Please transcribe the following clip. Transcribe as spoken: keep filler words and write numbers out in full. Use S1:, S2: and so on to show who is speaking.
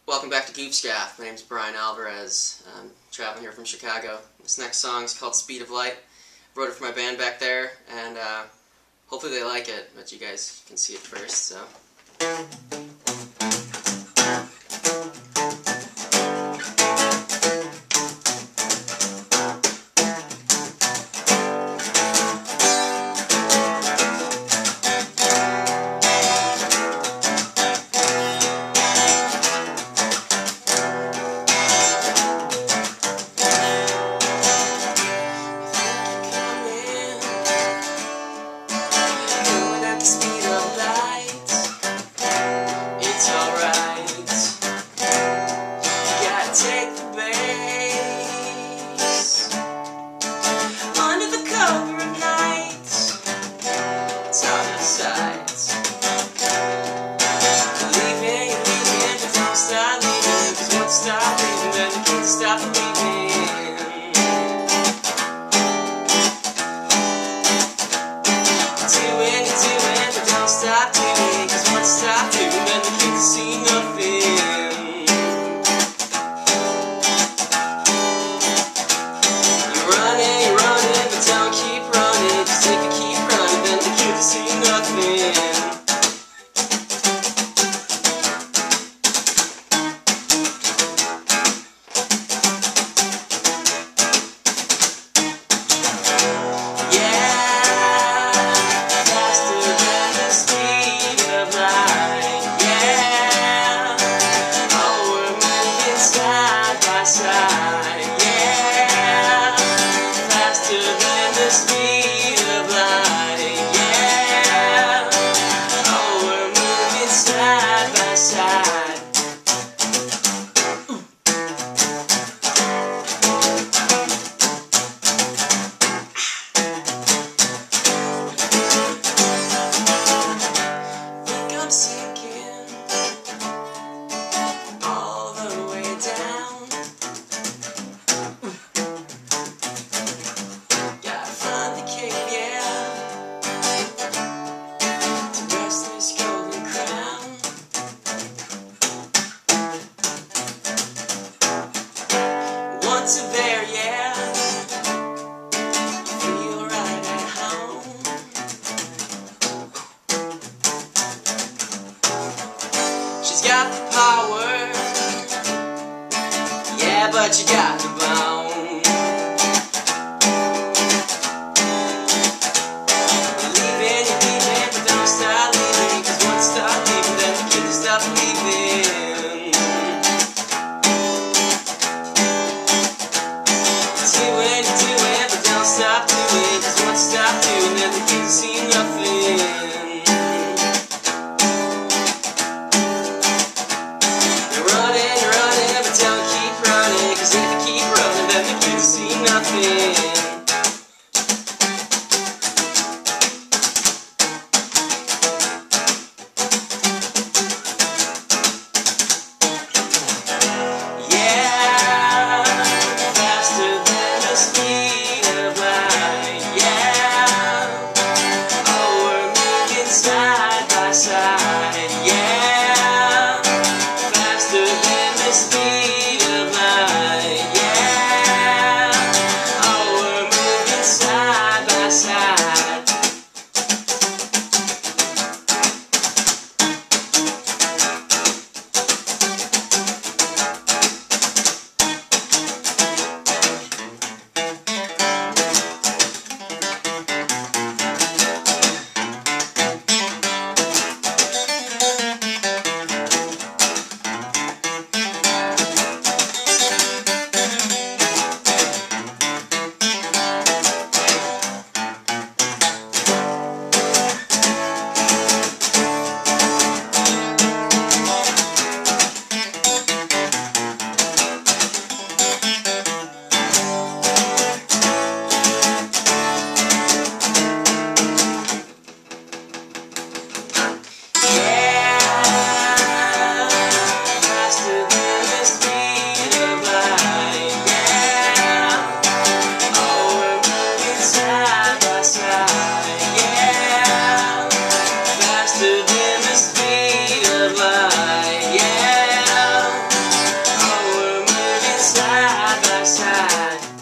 S1: Welcome back to Goof's Gaff. My name is Bryan Alvarez. I'm traveling here from Chicago. This next song is called Speed of Light. I wrote it for my band back there, and uh, hopefully they like it, but you guys can see it first, so... Take the base under the cover of night. It's on the sides. Leaving, leaving, but don't stop leaving. Cause once stop leaving, then you can't stop leaving. Doing, doing, but don't stop doing. Cause once stop doing, then you can't see nothing. Once you're there, yeah, you feel right at home. She's got the power, yeah, but you got the bone. You're leaving, you're leaving, but don't stop leaving. Cause once you stop leaving, then you can't stop leaving. Stop doing, cause once you stop doing, then you can't see nothing. You're running, you're running, but don't keep running, cause if you keep
S2: side by side.